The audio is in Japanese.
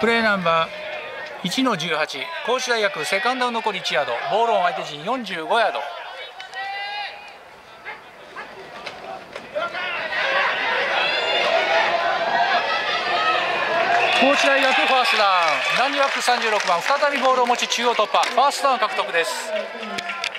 プレーナンバー1の18、高知大学セカンド残り1ヤード、ボールオン相手陣45ヤード。高知大学ファーストダウン、ランニバック36番再びボールを持ち中央突破、ファーストダウン獲得です。